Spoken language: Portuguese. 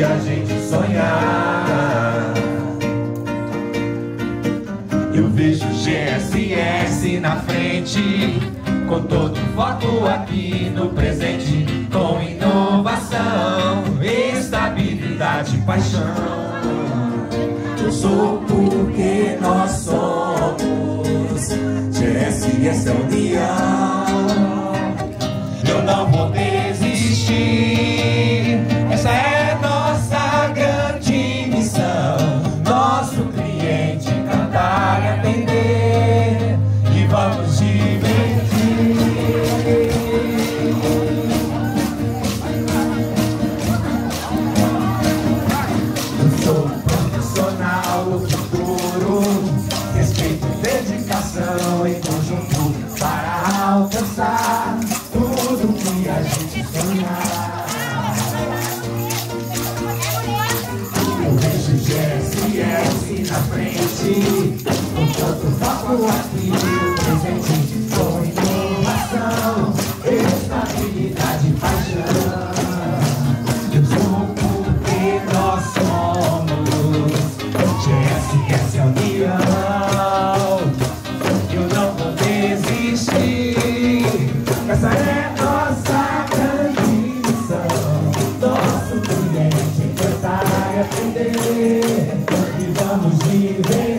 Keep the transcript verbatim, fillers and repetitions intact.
que a gente sonhar. Eu vejo G S S na frente, com todo foco aqui no presente, com inovação, estabilidade e paixão. Eu sou porque nós somos, G S S é união. Eu não vou desistir, essa é nossa grande missão. Nosso cliente cantar e atender, e vamos divertir. Eu sou um profissional do futuro, respeito e dedicação em conjunto para alcançar tudo que a gente sonhar. Eu vejo G S S na frente, com tanto foco aqui no presente, com inovação, estabilidade e paixão. Eu sou porque nós somos, G S S é união. Eu não vou desistir, essa é nossa grande missão. Nosso cliente cantar e aprender, e vamos viver.